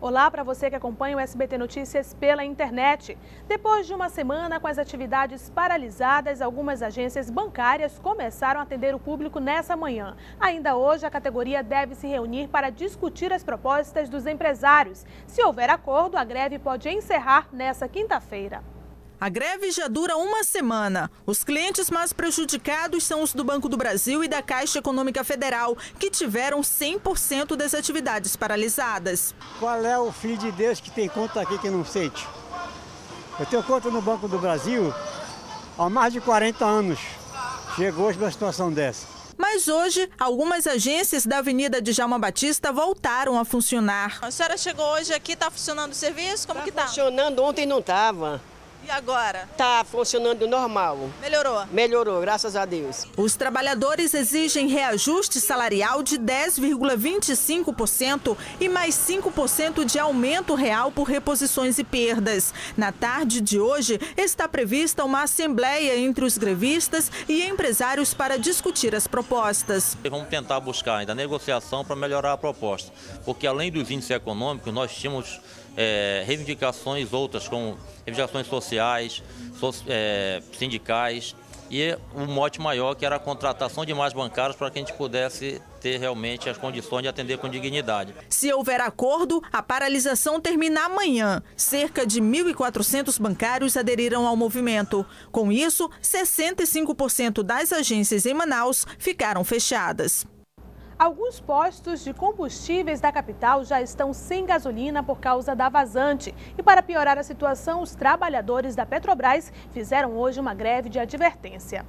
Olá para você que acompanha o SBT Notícias pela internet. Depois de uma semana com as atividades paralisadas, algumas agências bancárias começaram a atender o público nessa manhã. Ainda hoje, a categoria deve se reunir para discutir as propostas dos empresários. Se houver acordo, a greve pode encerrar nessa quinta-feira. A greve já dura uma semana. Os clientes mais prejudicados são os do Banco do Brasil e da Caixa Econômica Federal, que tiveram 100% das atividades paralisadas. Qual é o filho de Deus que tem conta aqui que não sente? Eu tenho conta no Banco do Brasil há mais de 40 anos. Chegou hoje uma situação dessa. Mas hoje, algumas agências da Avenida Djalma Batista voltaram a funcionar. A senhora chegou hoje aqui, está funcionando o serviço? Como que tá? Funcionando, ontem não estava. E agora? Tá funcionando normal. Melhorou? Melhorou, graças a Deus. Os trabalhadores exigem reajuste salarial de 10,25% e mais 5% de aumento real por reposições e perdas. Na tarde de hoje, está prevista uma assembleia entre os grevistas e empresários para discutir as propostas. Vamos tentar buscar ainda negociação para melhorar a proposta, porque além dos índices econômicos, nós tínhamos reivindicações outras, como reivindicações sociais, sindicais, e o mote maior que era a contratação de mais bancários para que a gente pudesse ter realmente as condições de atender com dignidade. Se houver acordo, a paralisação termina amanhã. Cerca de 1.400 bancários aderiram ao movimento. Com isso, 65% das agências em Manaus ficaram fechadas. Alguns postos de combustíveis da capital já estão sem gasolina por causa da vazante. E para piorar a situação, os trabalhadores da Petrobras fizeram hoje uma greve de advertência.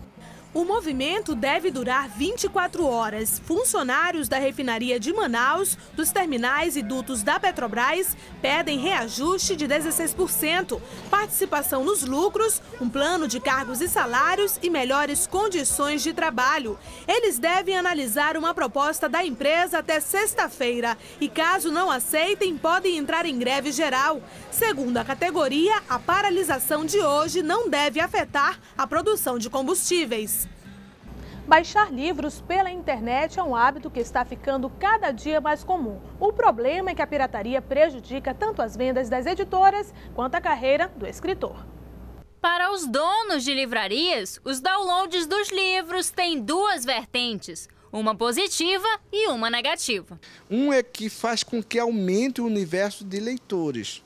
O movimento deve durar 24 horas. Funcionários da refinaria de Manaus, dos terminais e dutos da Petrobras pedem reajuste de 16%, participação nos lucros, um plano de cargos e salários e melhores condições de trabalho. Eles devem analisar uma proposta da empresa até sexta-feira e, caso não aceitem, podem entrar em greve geral. Segundo a categoria, a paralisação de hoje não deve afetar a produção de combustíveis. Baixar livros pela internet é um hábito que está ficando cada dia mais comum. O problema é que a pirataria prejudica tanto as vendas das editoras quanto a carreira do escritor. Para os donos de livrarias, os downloads dos livros têm duas vertentes, uma positiva e uma negativa. Um é que faz com que aumente o universo de leitores.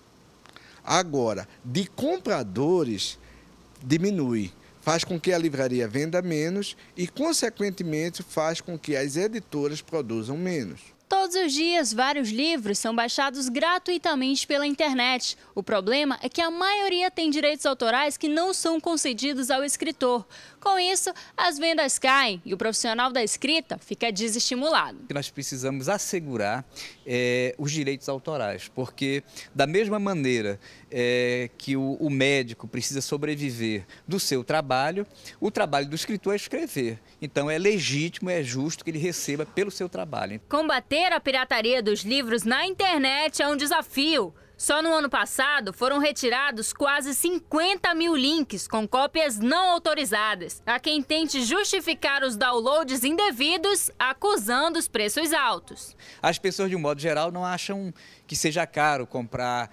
Agora, de compradores, diminui. Faz com que a livraria venda menos e, consequentemente, faz com que as editoras produzam menos. Todos os dias, vários livros são baixados gratuitamente pela internet. O problema é que a maioria tem direitos autorais que não são concedidos ao escritor. Com isso, as vendas caem e o profissional da escrita fica desestimulado. Nós precisamos assegurar os direitos autorais, porque da mesma maneira que o médico precisa sobreviver do seu trabalho, o trabalho do escritor é escrever. Então é legítimo, é justo que ele receba pelo seu trabalho. Combater a pirataria dos livros na internet é um desafio. Só no ano passado foram retirados quase 50 mil links com cópias não autorizadas. Há quem tente justificar os downloads indevidos, acusando os preços altos. As pessoas, de um modo geral, não acham que seja caro comprar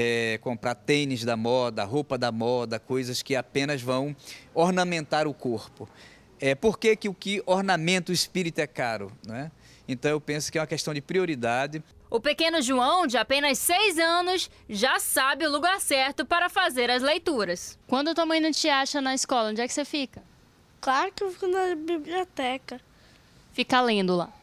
tênis da moda, roupa da moda, coisas que apenas vão ornamentar o corpo. Por que o que ornamenta o espírito é caro, não é? Então eu penso que é uma questão de prioridade. O pequeno João, de apenas 6 anos, já sabe o lugar certo para fazer as leituras. Quando tua mãe não te acha na escola, onde é que você fica? Claro que eu fico na biblioteca. Fica lendo lá.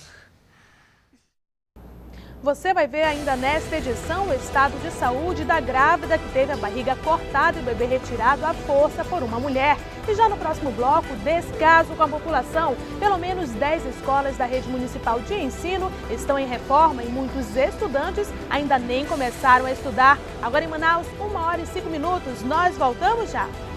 Você vai ver ainda nesta edição o estado de saúde da grávida que teve a barriga cortada e o bebê retirado à força por uma mulher. E já no próximo bloco, descaso com a população. Pelo menos 10 escolas da rede municipal de ensino estão em reforma e muitos estudantes ainda nem começaram a estudar. Agora em Manaus, 1h e 5 minutos. Nós voltamos já.